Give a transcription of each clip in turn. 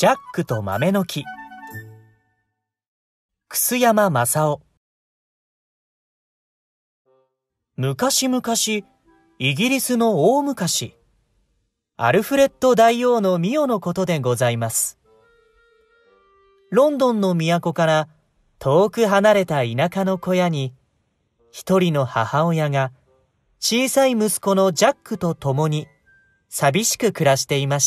ジャックと豆の木。楠山正夫。昔々、イギリスの大昔、アルフレッド大王の御代のことでございます。ロンドンの都から遠く離れた田舎の小屋に、一人の母親が小さい息子のジャックと共に寂しく暮らしていました。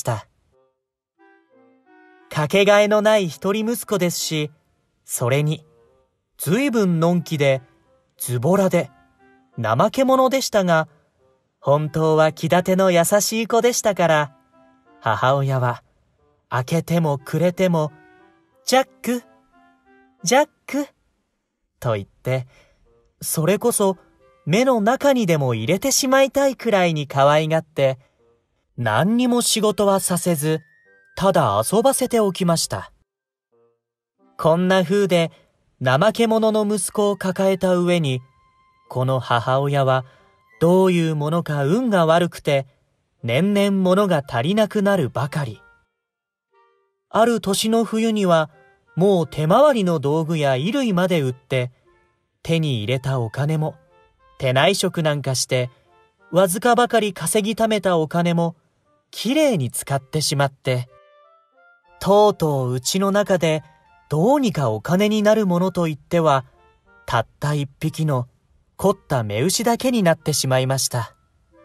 かけがえのない一人息子ですし、それにずいぶんのんきでズボラで怠け者でしたが、本当は気立ての優しい子でしたから、母親は明けても暮れてもジャック、ジャックと言って、それこそ目の中にでも入れてしまいたいくらいに可愛がって、何にも仕事はさせず、ただ遊ばせておきました。こんな風で怠け者の息子を抱えた上に、この母親はどういうものか運が悪くて、年々物が足りなくなるばかり。ある年の冬には、もう手回りの道具や衣類まで売って、手に入れたお金も、手内職なんかして、わずかばかり稼ぎためたお金も、きれいに使ってしまって、とうとううちの中でどうにかお金になるものといっては、たった一匹の凝った目牛だけになってしまいました。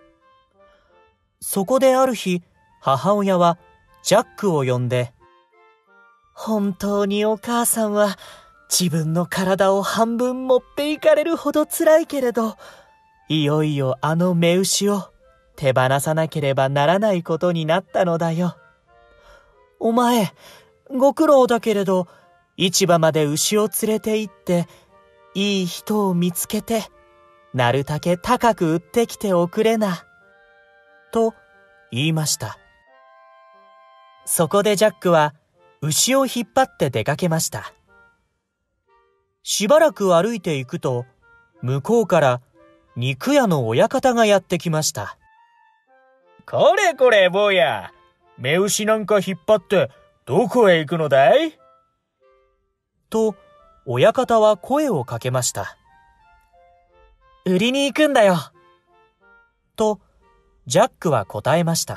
そこである日、母親はジャックを呼んで、本当にお母さんは自分の体を半分持っていかれるほど辛いけれど、いよいよあの目牛を手放さなければならないことになったのだよ。お前、ご苦労だけれど、市場まで牛を連れて行って、いい人を見つけて、なるたけ高く売ってきておくれな。と言いました。そこでジャックは、牛を引っ張って出かけました。しばらく歩いていくと、向こうから肉屋の親方がやってきました。 これこれ坊や、目牛なんか引っ張ってどこへ行くのだい？ と、親方は声をかけました。売りに行くんだよ。と、ジャックは答えました。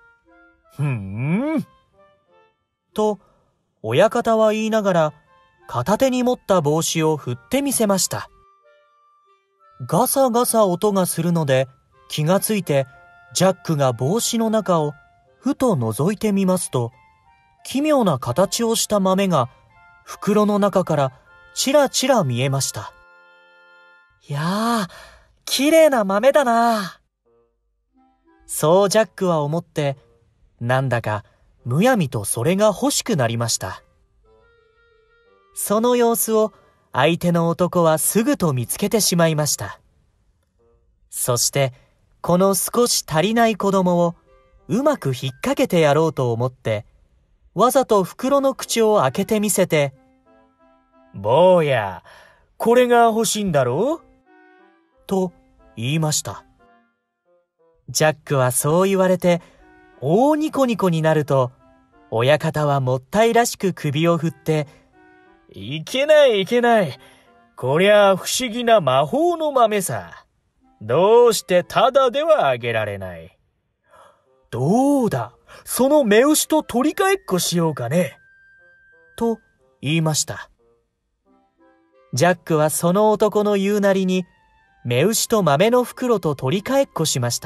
と、親方は言いながら、片手に持った帽子を振ってみせました。ガサガサ音がするので、気がついて、ジャックが帽子の中をふと覗いてみますと、奇妙な形をした豆が袋の中からちらちら見えました。いやー、綺麗な豆だな。そうジャックは思って、なんだかむやみとそれが欲しくなりました。その様子を相手の男はすぐと見つけてしまいました。そして、この少し足りない子供をうまく引っ掛けてやろうと思って、わざと袋の口を開けてみせて、 坊や、これが欲しいんだろう？ と言いました。ジャックはそう言われて、大ニコニコになると、親方はもったいらしく首を振って、 いけないいけない。こりゃ不思議な魔法の豆さ。どうしてただではあげられない。 どうだ、その目牛と取り替えっこしようかね。と言いました。ジャックはその男の言うなりに、目牛と豆の袋と取り替えっこしました。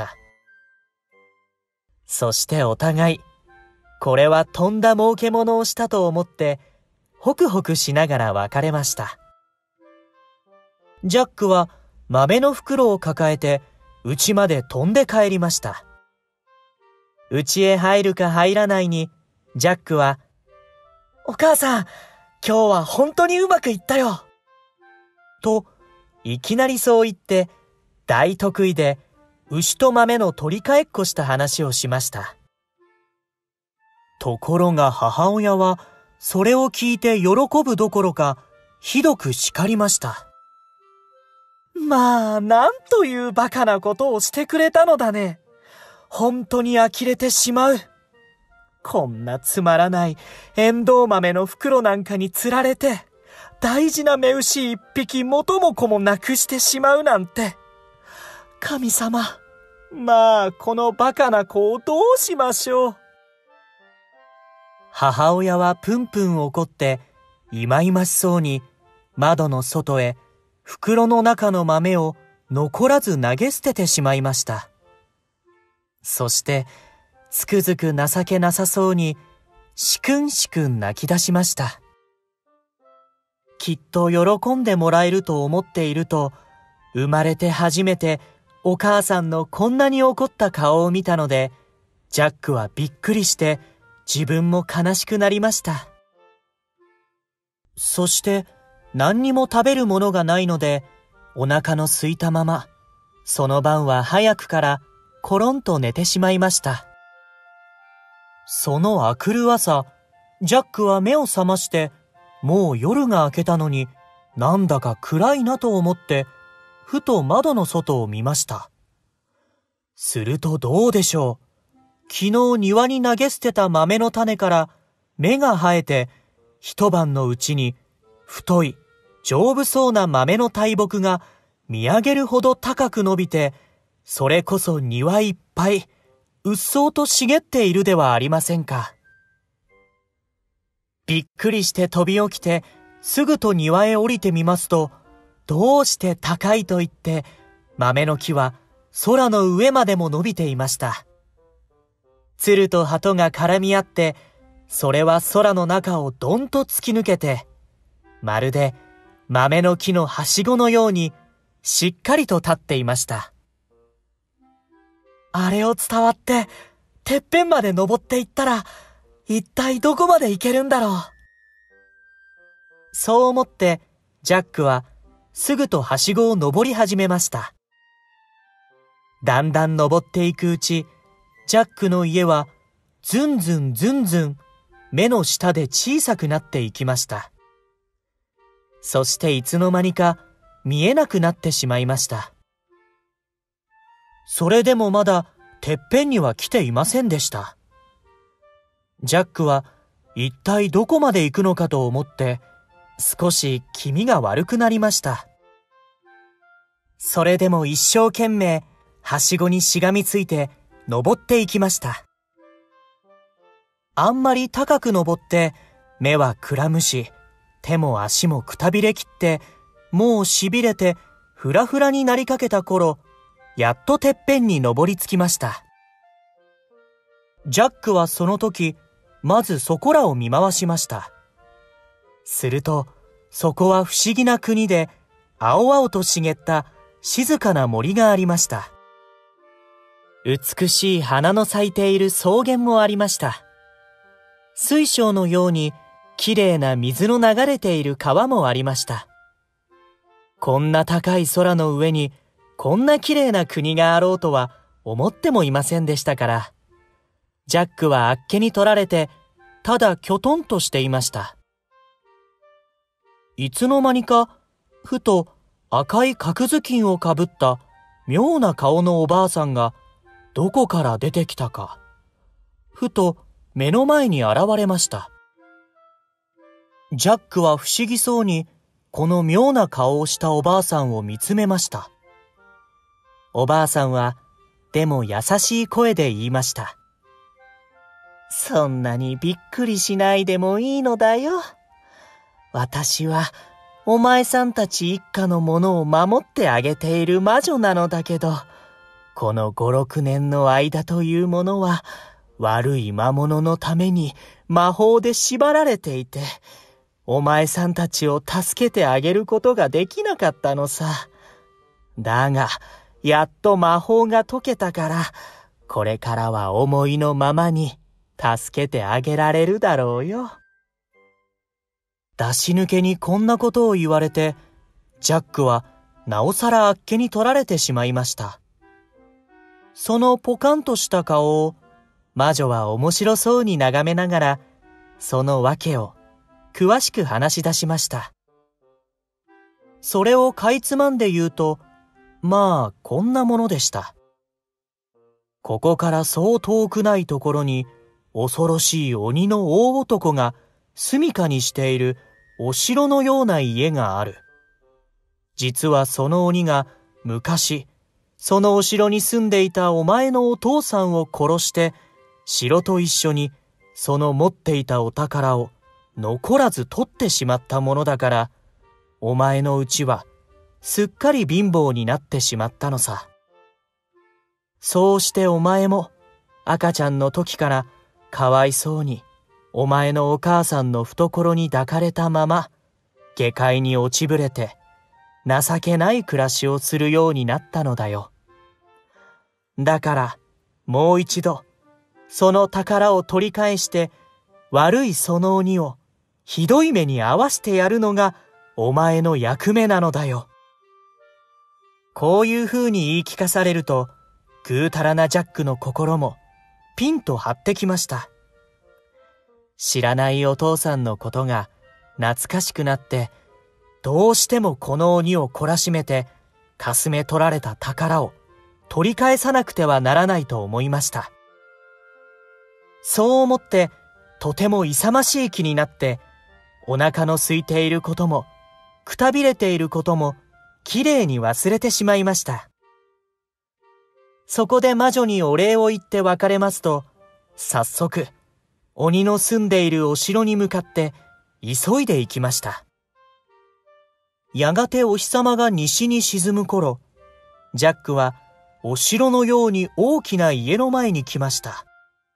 そしてお互い、これはとんだ儲け物をしたと思って、ホクホクしながら別れました。ジャックは豆の袋を抱えて、家まで飛んで帰りました。家へ入るか入らないに、ジャックは、お母さん、今日は本当にうまくいったよ。と、いきなりそう言って、大得意で、牛と豆の取り替えっこした話をしました。ところが母親は、それを聞いて喜ぶどころか、ひどく叱りました。まあ、なんというバカなことをしてくれたのだね。本当に呆れてしまう。 こんなつまらないエンドウ豆の袋なんかに釣られて、大事な目牛一匹元も子もなくしてしまうなんて。神様、まあこのバカな子をどうしましょう。母親はプンプン怒っていまいましそうに窓の外へ袋の中の豆を残らず投げ捨ててしまいました。そしてつくづく情けなさそうにしくんしくん泣き出しました。きっと喜んでもらえると思っていると、生まれて初めてお母さんのこんなに怒った顔を見たので、ジャックはびっくりして自分も悲しくなりました。そして何にも食べるものがないので、お腹の空いたまま、その晩は早くからコロンと寝てしまいました。その明くる朝、ジャックは目を覚まして、もう夜が明けたのに、なんだか暗いなと思って、ふと窓の外を見ました。するとどうでしょう。昨日庭に投げ捨てた豆の種から芽が生えて、一晩のうちに太い丈夫そうな豆の大木が見上げるほど高く伸びて、それこそ庭いっぱいうっそうと茂っているではありませんか。びっくりして飛び起きてすぐと庭へ降りてみますと、どうして高いと言って豆の木は空の上までも伸びていました。鶴と鳩が絡み合って、それは空の中をどんと突き抜けて、まるで豆の木のはしごのようにしっかりと立っていました。あれを伝わっててっぺんまで登っていったら、一体どこまで行けるんだろう。そう思ってジャックはすぐとはしごを登り始めました。だんだん登っていくうち、ジャックの家はずんずんずんずん目の下で小さくなっていきました。そしていつの間にか見えなくなってしまいました。それでもまだてっぺんには来ていませんでした。ジャックは一体どこまで行くのかと思って少し気味が悪くなりました。それでも一生懸命はしごにしがみついて登っていきました。あんまり高く登って目はくらむし、手も足もくたびれきって、もうしびれてふらふらになりかけた頃、やっとてっぺんに登りつきました。ジャックはその時、まずそこらを見回しました。すると、そこは不思議な国で、青々と茂った静かな森がありました。美しい花の咲いている草原もありました。水晶のようにきれいな水の流れている川もありました。こんな高い空の上にこんなきれいな国があろうとは思ってもいませんでしたから、ジャックはあっけに取られて、ただきょとんとしていました。いつの間にか、ふと赤い角頭巾をかぶった妙な顔のおばあさんがどこから出てきたか、ふと目の前に現れました。ジャックは不思議そうにこの妙な顔をしたおばあさんを見つめました。おばあさんはでも優しい声で言いました。そんなにびっくりしないでもいいのだよ。私はお前さんたち一家のものを守ってあげている魔女なのだけど、この5、6年の間というものは悪い魔物のために魔法で縛られていて、お前さんたちを助けてあげることができなかったのさ。だが、やっと魔法が解けたから、これからは思いのままに助けてあげられるだろうよ。出し抜けにこんなことを言われて、ジャックはなおさらあっけに取られてしまいました。そのポカンとした顔を魔女は面白そうに眺めながら、その訳を詳しく話し出しました。それをかいつまんで言うと、まあこんなものでした。ここからそう遠くないところに恐ろしい鬼の大男が住処にしているお城のような家がある。実はその鬼が昔、そのお城に住んでいたお前のお父さんを殺して、城と一緒にその持っていたお宝を残らず取ってしまったものだから、お前のうちはすっかり貧乏になってしまったのさ。そうしてお前も赤ちゃんの時からかわいそうにお前のお母さんの懐に抱かれたまま下界に落ちぶれて情けない暮らしをするようになったのだよ。だからもう一度その宝を取り返して悪いその鬼をひどい目に遭わしてやるのがお前の役目なのだよ。こういう風に言い聞かされるとぐうたらなジャックの心もピンと張ってきました。知らないお父さんのことが懐かしくなって、どうしてもこの鬼を懲らしめてかすめ取られた宝を取り返さなくてはならないと思いました。そう思ってとても勇ましい気になって、お腹の空いていることもくたびれていることもきれいに忘れてしまいました。そこで魔女にお礼を言って別れますと、早速鬼の住んでいるお城に向かって急いで行きました。やがてお日様が西に沈む頃、ジャックはお城のように大きな家の前に来ました。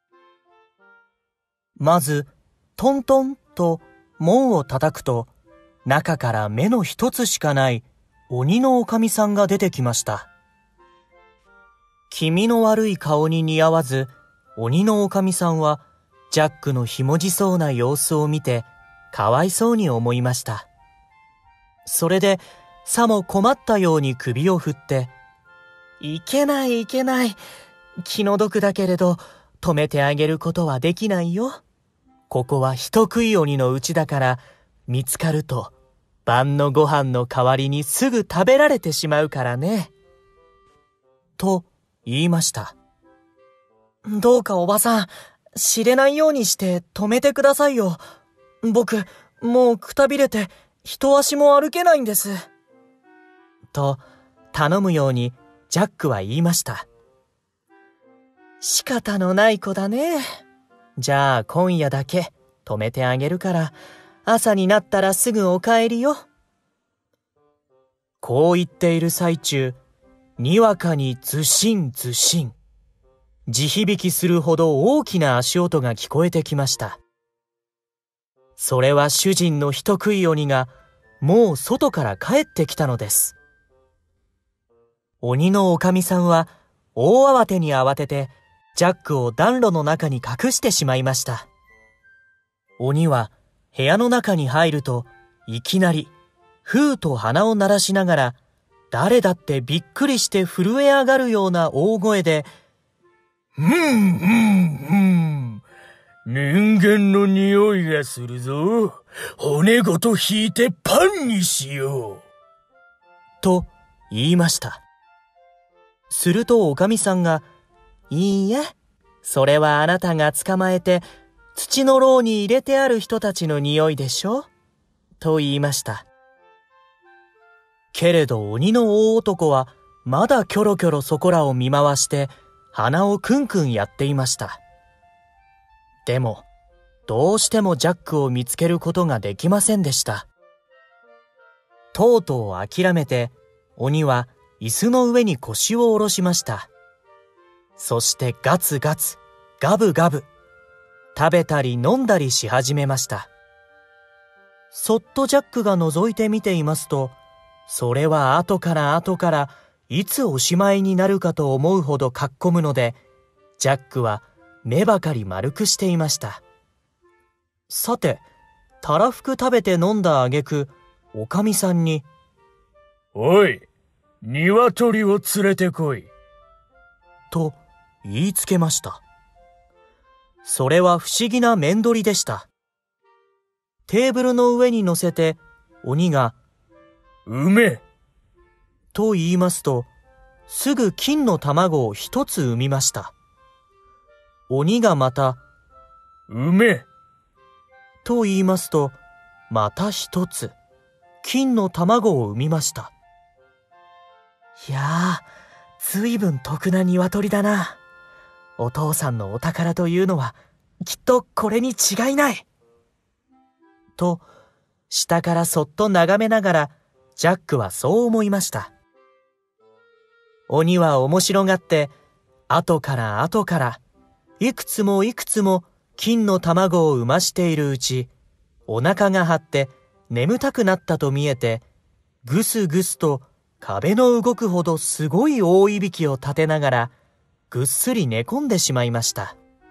まずトントンと門を叩くと、中から目の一つしかない鬼のおかみさんが出てきました。気味の悪い顔に似合わず、鬼のおかみさんはジャックのひもじそうな様子を見てかわいそうに思いました。それでさも困ったように首を振って、いけないいけない。気の毒だけれど止めてあげることはできないよ。ここは人食い鬼のうちだから、見つかると晩のご飯の代わりにすぐ食べられてしまうからね。と言いました。どうかおばさん、知れないようにして止めてくださいよ。僕、もうくたびれて一足も歩けないんです。と頼むようにジャックは言いました。仕方のない子だね。じゃあ今夜だけ止めてあげるから、朝になったらすぐお帰りよ。こう言っている最中、にわかにズシンズシン、地響きするほど大きな足音が聞こえてきました。それは主人の人食い鬼がもう外から帰ってきたのです。鬼のおかみさんは大慌てに慌ててジャックを暖炉の中に隠してしまいました。鬼は部屋の中に入ると、いきなりふーと鼻を鳴らしながら、誰だってびっくりして震え上がるような大声で、 人間の匂いがするぞ。骨ごと引いてパンにしよう。 と言いました。するとおかみさんが、いいえ、それはあなたが捕まえて土の牢に入れてある人たちの匂いでしょと言いました。けれど鬼の大男はまだキョロキョロそこらを見回して鼻をクンクンやっていました。でもどうしてもジャックを見つけることができませんでした。とうとう諦めて鬼は椅子の上に腰を下ろしました。そしてガツガツガブガブ食べたり飲んだりし始めました。そっとジャックが覗いてみていますと、それは後からいつおしまいになるかと思うほどかっこむので、ジャックは目ばかり丸くしていました。さて、たらふく食べて飲んだ挙句、おかみさんに、 おい、鶏を連れてこい。 と言いつけました。それは不思議な面取りでした。テーブルの上に乗せて、鬼が、 うめと言いますと、すぐ金の卵を一つ産みました。鬼がまた、 梅。 と言いますと、また一つ、金の卵を産みました。いやー、ずいぶん得な鶏だな。お父さんのお宝というのは、きっとこれに違いない。と、下からそっと眺めながら、ジャックはそう思いました。鬼は面白がって、後から後から、いくつもいくつも金の卵を産ましているうち、お腹が張って眠たくなったと見えて、ぐすぐすと壁の動くほどすごい大いびきを立てながら、ぐっすり寝込んでしまいました。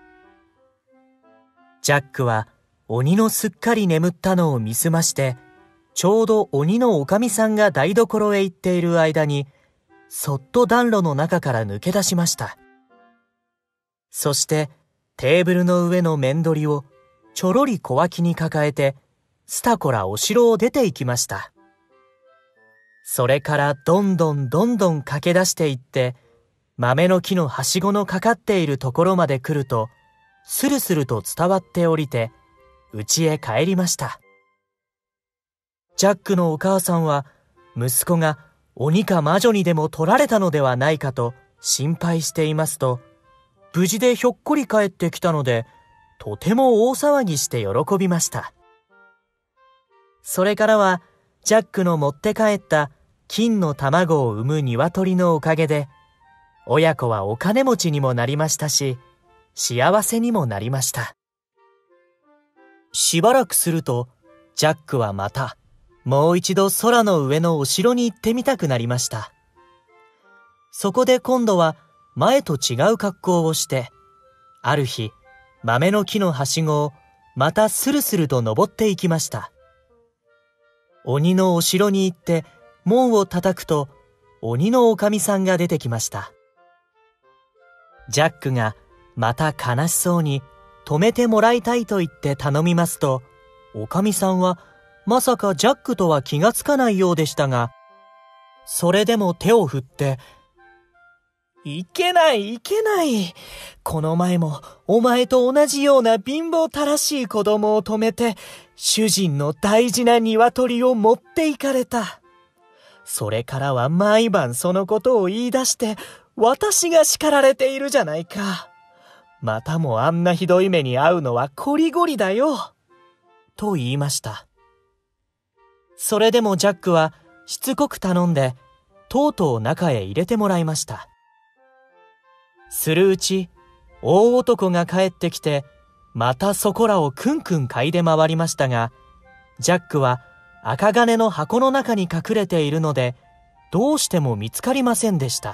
ジャックは鬼のすっかり眠ったのを見すまして、ちょうど鬼のおかみさんが台所へ行っている間に、そっと暖炉の中から抜け出しました。そしてテーブルの上の面取りをちょろり小脇に抱えて、スタコラお城を出て行きました。それからどんどんどんどん駆け出していって、豆の木のはしごのかかっているところまで来ると、スルスルと伝わって降りて、家へ帰りました。ジャックのお母さんは、息子が鬼か魔女にでも取られたのではないかと心配していますと、無事でひょっこり帰ってきたので、とても大騒ぎして喜びました。それからは、ジャックの持って帰った金の卵を産む鶏のおかげで、親子はお金持ちにもなりましたし、幸せにもなりました。しばらくすると、ジャックはまた、もう一度空の上のお城に行ってみたくなりました。そこで今度は前と違う格好をして、ある日、豆の木のはしごをまたスルスルと登っていきました。鬼のお城に行って門を叩くと、鬼のおかみさんが出てきました。ジャックがまた悲しそうに止めてもらいたいと言って頼みますと、おかみさんはまさかジャックとは気がつかないようでしたが、それでも手を振って、いけないいけない。この前もお前と同じような貧乏たらしい子供を止めて、主人の大事な鶏を持って行かれた。それからは毎晩そのことを言い出して、私が叱られているじゃないか。またもあんなひどい目に遭うのはこりごりだよ。と言いました。それでもジャックはしつこく頼んで、とうとう中へ入れてもらいました。するうち、大男が帰ってきて、またそこらをくんくん嗅いで回りましたが、ジャックは赤金の箱の中に隠れているので、どうしても見つかりませんでした。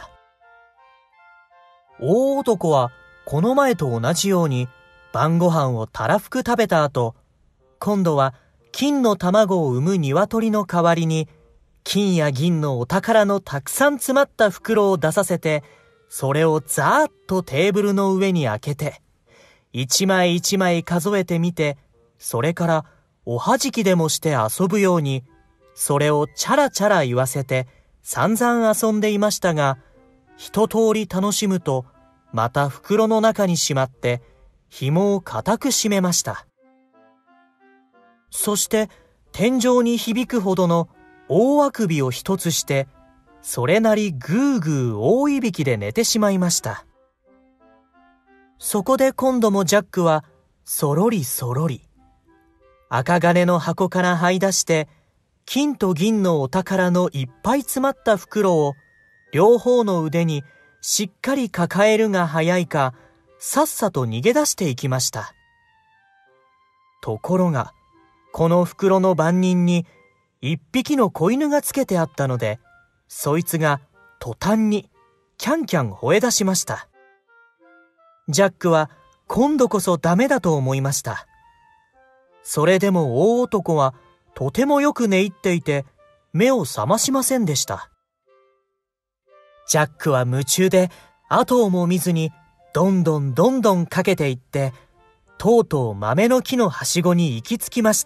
大男はこの前と同じように晩ご飯をたらふく食べた後、今度は金の卵を産む鶏の代わりに、金や銀のお宝のたくさん詰まった袋を出させて、それをざーっとテーブルの上に開けて、一枚一枚数えてみて、それからおはじきでもして遊ぶように、それをチャラチャラ言わせて散々遊んでいましたが、一通り楽しむと、また袋の中にしまって、紐を固く締めました。そして天井に響くほどの大あくびを一つして、それなりぐーぐー大いびきで寝てしまいました。そこで今度もジャックはそろりそろり、赤金の箱から這い出して、金と銀のお宝のいっぱい詰まった袋を両方の腕にしっかり抱えるが早いか、さっさと逃げ出していきました。ところが、この袋の番人に一匹の子犬がつけてあったので、そいつが途端にキャンキャン吠え出しました。ジャックは今度こそダメだと思いました。それでも大男はとてもよく寝入っていて、目を覚ましませんでした。ジャックは夢中で後をも見ずにどんどんどんどんかけていって、とうとう豆の木のはしごに行き着きました。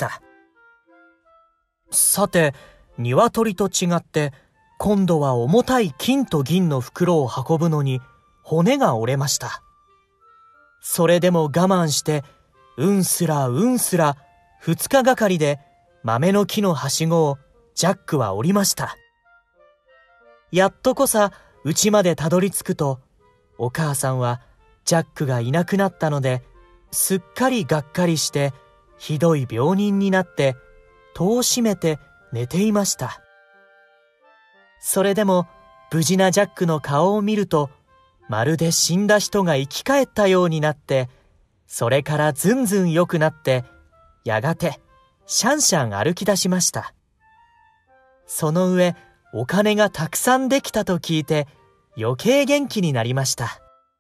さて、鶏と違って今度は重たい金と銀の袋を運ぶのに骨が折れました。それでも我慢してうんすらうんすら2日がかりで豆の木のはしごをジャックは降りました。やっとこさ家までたどり着くと、お母さんはジャックがいなくなったので、すっかりがっかりしてひどい病人になって戸を閉めて寝ていました。それでも無事なジャックの顔を見ると、まるで死んだ人が生き返ったようになって、それからずんずん良くなって、やがてシャンシャン歩き出しました。その上、お金がたくさんできたと聞いて余計元気になりました。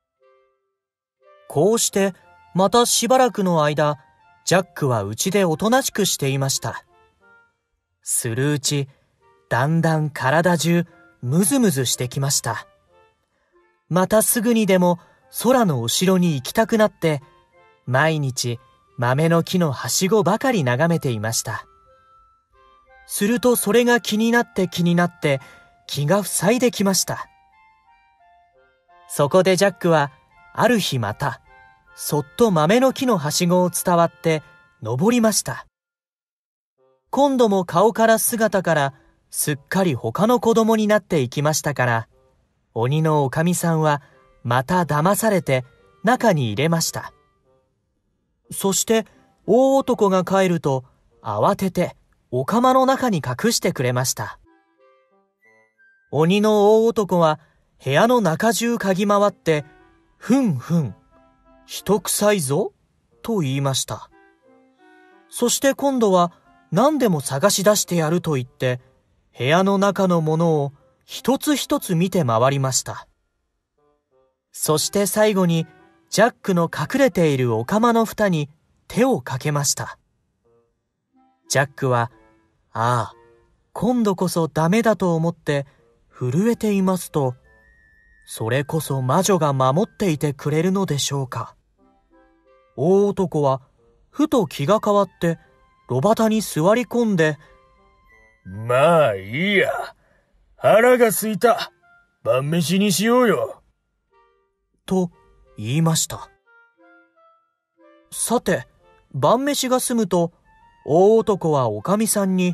こうしてまたしばらくの間、ジャックは家でおとなしくしていました。するうち、だんだん体中ムズムズしてきました。またすぐにでも空の後ろに行きたくなって、毎日豆の木のはしごばかり眺めていました。するとそれが気になって気が塞いできました。そこでジャックはある日またそっと豆の木のはしごを伝わって登りました。今度も顔から姿からすっかり他の子供になっていきましたから、鬼のおかみさんはまた騙されて中に入れました。そして大男が帰ると慌ててお釜の中に隠してくれました。鬼の大男は部屋の中中嗅ぎ回って、ふんふん、人臭いぞ、と言いました。そして今度は何でも探し出してやると言って、部屋の中のものを一つ一つ見て回りました。そして最後にジャックの隠れているお釜の蓋に手をかけました。ジャックは、ああ、今度こそダメだと思って震えていますと、それこそ魔女が守っていてくれるのでしょうか。大男はふと気が変わって炉端に座り込んで、 まあいいや。腹が空いた。晩飯にしようよ。 と言いました。さて、晩飯が済むと、大男はおかみさんに、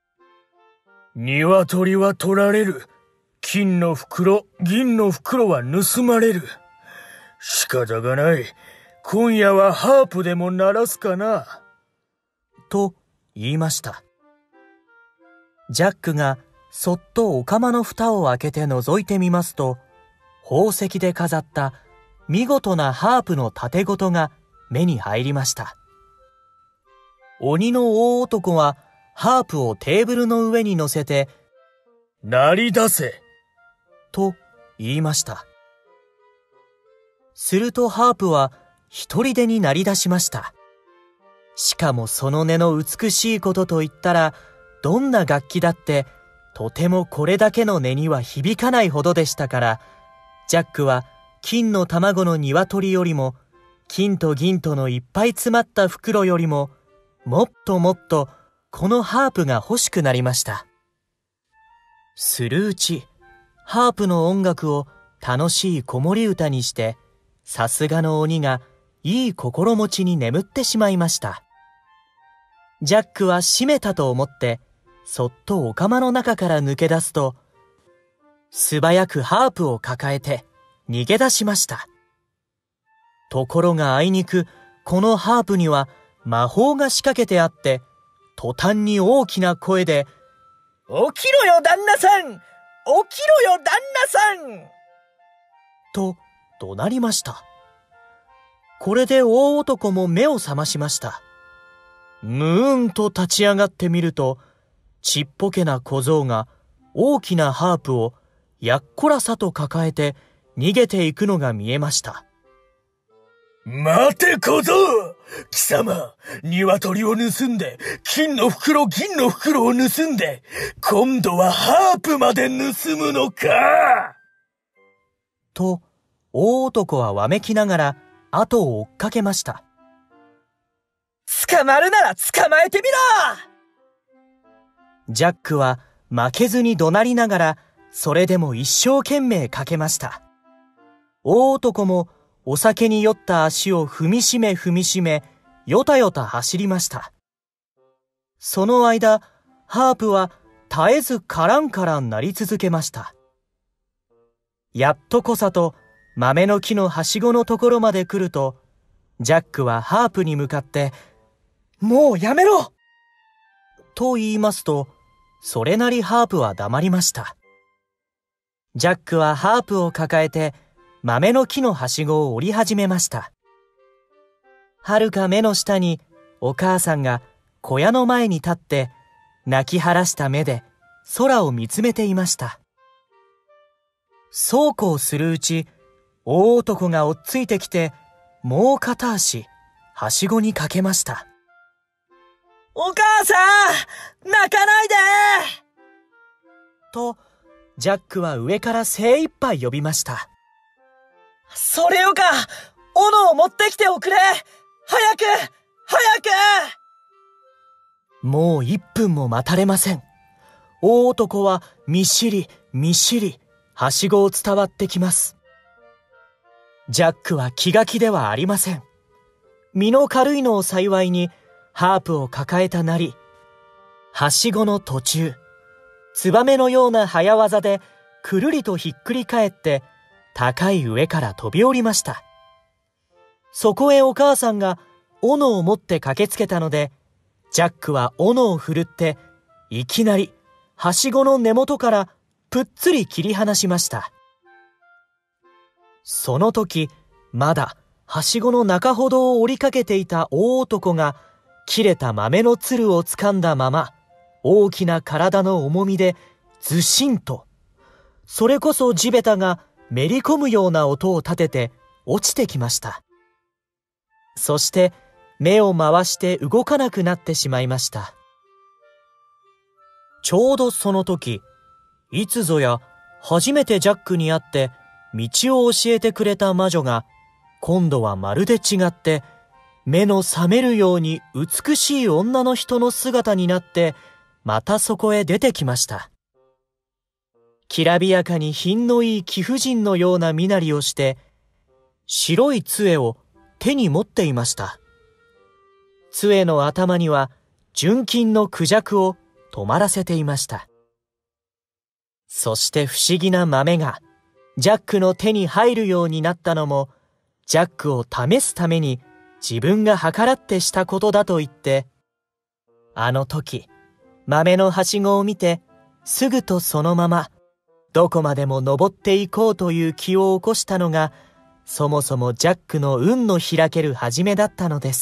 鶏は取られる。金の袋、銀の袋は盗まれる。仕方がない。今夜はハープでも鳴らすかな。 と言いました。ジャックがそっとお釜の蓋を開けて覗いてみますと、宝石で飾った見事なハープの盾ごとが目に入りました。鬼の大男はハープをテーブルの上に乗せて、 鳴り出せと言いました。するとハープは一人でに鳴り出しました。しかもその音の美しいことといったら、どんな楽器だってとてもこれだけの音には響かないほどでしたから、ジャックは金の卵の鶏よりも、金と銀とのいっぱい詰まった袋よりも、もっともっとこのハープが欲しくなりました。するうち、ハープの音楽を楽しい子守歌にして、さすがの鬼がいい心持ちに眠ってしまいました。ジャックは閉めたと思って、そっとお釜の中から抜け出すと、素早くハープを抱えて逃げ出しました。ところがあいにく、このハープには魔法が仕掛けてあって、途端に大きな声で、 起きろよ旦那さん、起きろよ旦那さんと怒鳴りました。これで大男も目を覚ましました。むーんと立ち上がってみると、ちっぽけな小僧が大きなハープをやっこらさと抱えて逃げていくのが見えました。 待て小僧、貴様、鶏を盗んで、金の袋銀の袋を盗んで、今度はハープまで盗むのかと、大男はわめきながら後を追っかけました。 捕まるなら捕まえてみろ！ ジャックは負けずに怒鳴りながら、それでも一生懸命かけました。大男もお酒に酔った足を踏みしめ、 よたよた走りました。その間、ハープは絶えずカランカラン鳴り続けました。やっとこさと豆の木のはしごのところまで来ると、ジャックはハープに向かって、もうやめろと言いますと、それなりハープは黙りました。ジャックはハープを抱えて豆の木のはしごを降り始めました。はるか目の下にお母さんが小屋の前に立って泣き晴らした目で空を見つめていました。そうこうするうち、大男が追っついてきて、もう片足はしごにかけました。お母さん、泣かないでと、ジャックは上から精一杯呼びました。それよか、斧を持ってきておくれ、早く早く。もう1分も待たれません。大男はみっしりみっしりはしごを伝わってきます。ジャックは気が気ではありません。身の軽いのを幸いにハープを抱えたなり、はしごの途中、ツバメのような早業でくるりとひっくり返って高い上から飛び降りました。そこへお母さんが斧を持って駆けつけたので、ジャックは斧を振るっていきなりはしごの根元からぷっつり切り離しました。その時、まだはしごの中ほどを折りかけていた大男が切れた豆のつるをつかんだまま、大きな体の重みでずしんと、それこそ地べたがめり込むような音を立てて落ちてきました。そして目を回して動かなくなってしまいました。ちょうどその時、いつぞや初めてジャックに会って道を教えてくれた魔女が、今度はまるで違って目の覚めるように美しい女の人の姿になってまたそこへ出てきました。きらびやかに品のいい貴婦人のような身なりをして、白い杖を手に持っていました。杖の頭には純金の孔雀を止まらせていました。そして不思議な豆がジャックの手に入るようになったのも、ジャックを試すために自分が計らってしたことだと言って、あの時、豆のはしごを見て、すぐとそのまま、どこまでも登っていこうという気を起こしたのが、そもそもジャックの運の開ける始めだったのです。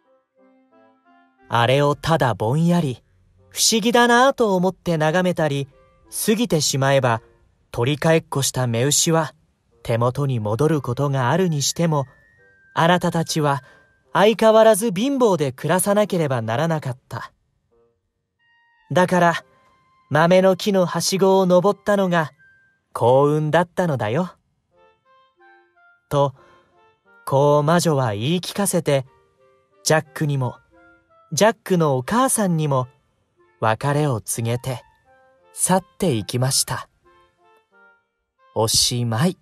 あれをただぼんやり、不思議だなぁと思って眺めたり、過ぎてしまえば、取り替えっこした目牛は、手元に戻ることがあるにしても、あなたたちは相変わらず貧乏で暮らさなければならなかった。だから、豆の木のはしごを登ったのが幸運だったのだよ。と、こう魔女は言い聞かせて、ジャックにも、ジャックのお母さんにも、別れを告げて、去っていきました。おしまい。